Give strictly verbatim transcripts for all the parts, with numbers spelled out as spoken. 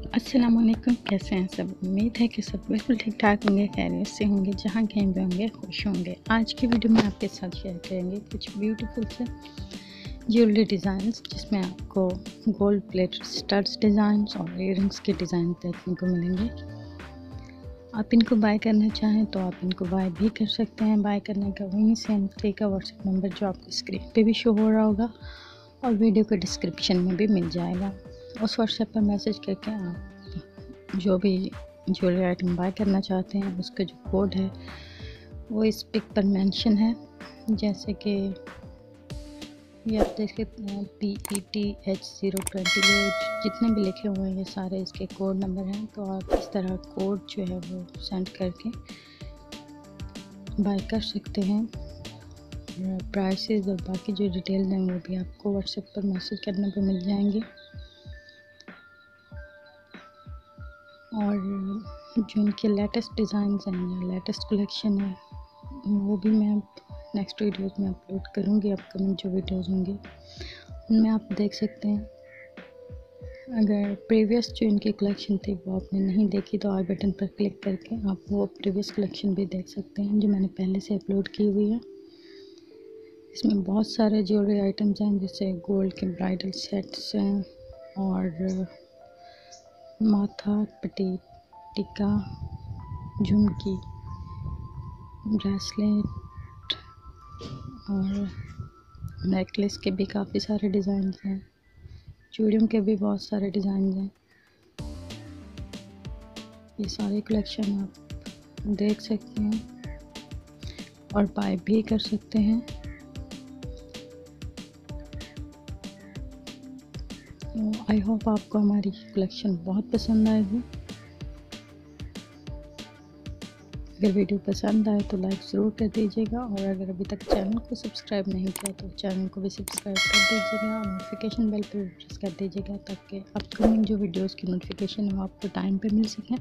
अस्सलाम वालेकुम, कैसे हैं सब। उम्मीद है कि सब बिल्कुल ठीक ठाक होंगे, खैरियत से होंगे, जहाँ कहीं भी होंगे खुश होंगे। आज की वीडियो में आपके साथ शेयर करेंगे कुछ ब्यूटीफुल से ज्वेलरी डिज़ाइंस, जिसमें आपको गोल्ड प्लेटेड स्टड्स डिज़ाइंस और इयररिंग्स के डिज़ाइन देखने को मिलेंगे। आप इनको बाय करना चाहें तो आप इनको बाय भी कर सकते हैं। बाय करने का वहीं सेम थ्री का व्हाट्सएप नंबर जो आपको स्क्रीन पे भी शो हो रहा होगा और वीडियो के डिस्क्रिप्शन में भी मिल जाएगा। उस व्हाट्सएप पर मैसेज करके आप जो भी ज्वेलरी आइटम बाय करना चाहते हैं उसका जो कोड है वो इस पिक पर मेंशन है, जैसे कि ये आप देख सकते हैं P E T H zero twenty, जितने भी लिखे हुए हैं ये सारे इसके कोड नंबर हैं। तो आप इस तरह कोड जो है वो सेंड करके बाय कर सकते हैं। प्राइसेस और बाकी जो डिटेल हैं वो भी आपको व्हाट्सएप पर मैसेज करने पर मिल जाएंगे। और जो इनके लेटेस्ट डिज़ाइंस हैं या लेटेस्ट कलेक्शन है वो भी मैं नेक्स्ट वीडियोस में अपलोड करूँगी। अपकमिंग जो वीडियोस होंगे उनमें आप देख सकते हैं। अगर प्रीवियस जो इनकी कलेक्शन थी वो आपने नहीं देखी तो आई बटन पर क्लिक करके आप वो प्रीवियस कलेक्शन भी देख सकते हैं जो मैंने पहले से अपलोड की हुई है। इसमें बहुत सारे ज्वेलरी आइटम्स हैं, जैसे गोल्ड के ब्राइडल सेट्स हैं और माथा, पट्टी, टिक्का, झुमकी, ब्रेसलेट और नेकलेस के भी काफ़ी सारे डिज़ाइन हैं। चूड़ियों के भी बहुत सारे डिज़ाइन हैं। ये सारी कलेक्शन आप देख सकते हैं और बाय भी कर सकते हैं। आई होप आपको हमारी कलेक्शन बहुत पसंद आएगी। अगर वीडियो पसंद आए तो लाइक ज़रूर कर दीजिएगा, और अगर अभी तक चैनल को सब्सक्राइब नहीं किया तो चैनल को भी सब्सक्राइब कर दीजिएगा और नोटिफिकेशन बेल पर प्रेस कर दीजिएगा ताकि अपकमिंग जो वीडियोस की नोटिफिकेशन है वो आपको टाइम पे मिल सकें।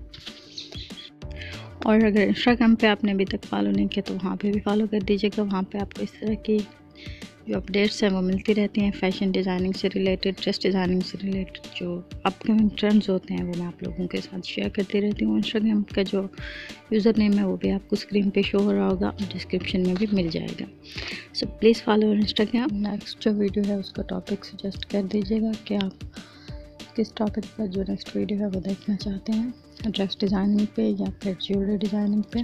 और अगर इंस्टाग्राम पे आपने अभी तक फॉलो नहीं किया तो वहाँ पे भी फॉलो कर दीजिएगा। वहाँ पे आपको इस तरह की जो अपडेट्स हैं वो मिलती रहती हैं। फैशन डिज़ाइनिंग से रिलेटेड, ड्रेस डिज़ाइनिंग से रिलेटेड जो अपकमिंग ट्रेंड्स होते हैं वो मैं आप लोगों के साथ शेयर करती रहती हूँ। इंस्टाग्राम का जो यूज़र नेम है वो भी आपको स्क्रीन पे शो हो रहा होगा और डिस्क्रिप्शन में भी मिल जाएगा। So please follow Instagram. Next जो वीडियो है उसका टॉपिक सजेस्ट कर दीजिएगा कि आप किस टॉपिक पर जो नेक्स्ट वीडियो है वो देखना चाहते हैं, ड्रेस डिज़ाइनिंग पे या फिर ज्वेलरी डिज़ाइनिंग पे।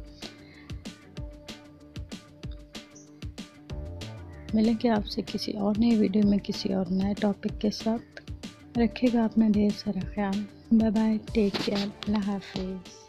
मिलेंगे आपसे किसी और नई वीडियो में किसी और नए टॉपिक के साथ। रखिएगा अपना ढेर सारा ख्याल। बाय बाय, टेक केयर, अल्लाह हाफिज़।